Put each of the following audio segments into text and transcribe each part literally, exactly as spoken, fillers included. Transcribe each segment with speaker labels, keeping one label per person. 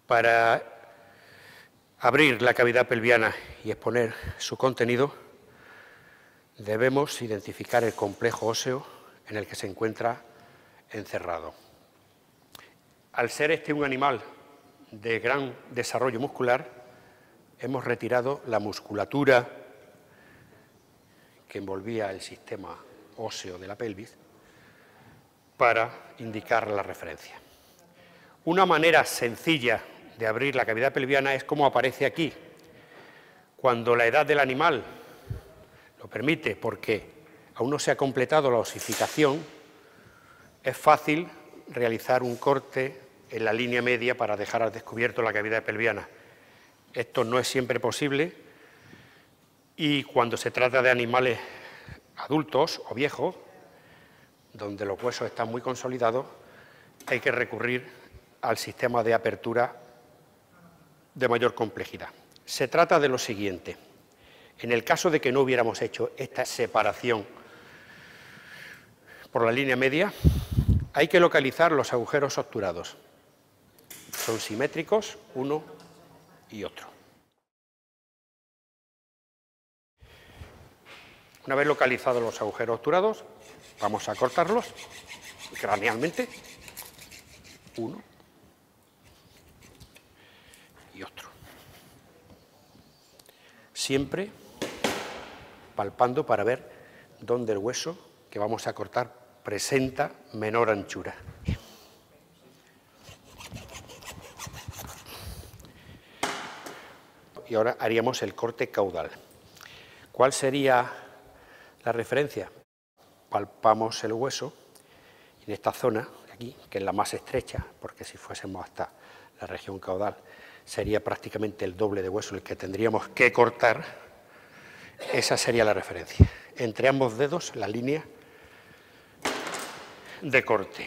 Speaker 1: Para abrir la cavidad pelviana y exponer su contenido, debemos identificar el complejo óseo en el que se encuentra encerrado. Al ser este un animal de gran desarrollo muscular, hemos retirado la musculatura que envolvía el sistema óseo de la pelvis para indicar la referencia. Una manera sencilla de abrir la cavidad pelviana es como aparece aquí. Cuando la edad del animal lo permite, porque aún no se ha completado la osificación, es fácil realizar un corte en la línea media para dejar al descubierto la cavidad pelviana. Esto no es siempre posible y cuando se trata de animales adultos o viejos, donde los huesos están muy consolidados, hay que recurrir al sistema de apertura de mayor complejidad. Se trata de lo siguiente. En el caso de que no hubiéramos hecho esta separación por la línea media, hay que localizar los agujeros obturados. Son simétricos, uno y otro. Una vez localizados los agujeros obturados, vamos a cortarlos cranealmente, uno y otro. Siempre palpando para ver dónde el hueso que vamos a cortar presenta menor anchura. Y ahora haríamos el corte caudal. ¿Cuál sería la referencia? Palpamos el hueso en esta zona, aquí, que es la más estrecha, porque si fuésemos hasta la región caudal, sería prácticamente el doble de hueso el que tendríamos que cortar. Esa sería la referencia. Entre ambos dedos, la línea de corte.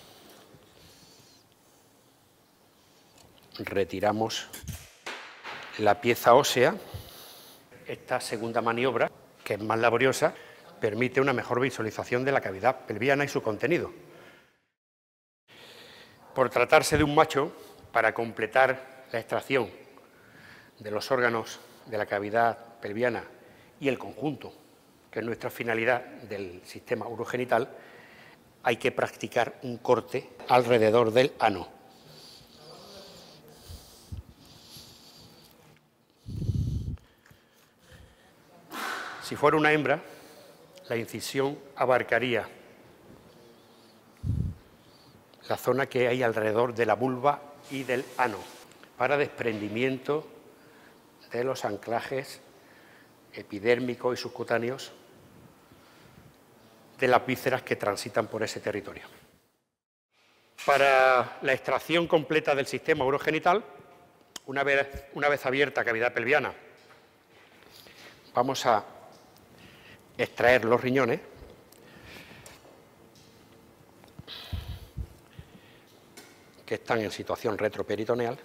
Speaker 1: Retiramos la pieza ósea. Esta segunda maniobra, que es más laboriosa, permite una mejor visualización de la cavidad pelviana y su contenido. Por tratarse de un macho, para completar la extracción de los órganos de la cavidad pelviana y el conjunto, que es nuestra finalidad del sistema urogenital, hay que practicar un corte alrededor del ano. Si fuera una hembra, la incisión abarcaría la zona que hay alrededor de la vulva y del ano, para desprendimiento de los anclajes epidérmicos y subcutáneos de las vísceras que transitan por ese territorio. Para la extracción completa del sistema urogenital, una vez, una vez abierta cavidad pelviana, vamos a extraer los riñones que están en situación retroperitoneal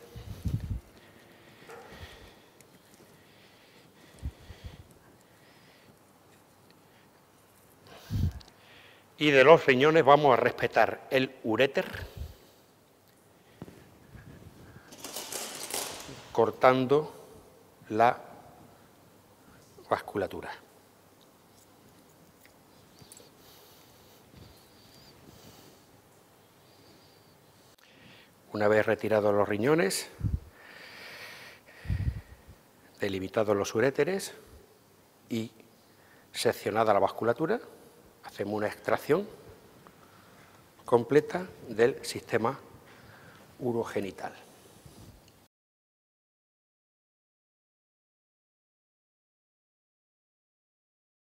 Speaker 1: y de los riñones vamos a respetar el uréter, cortando la vasculatura. Una vez retirados los riñones, delimitados los uréteres y seccionada la vasculatura, hacemos una extracción completa del sistema urogenital.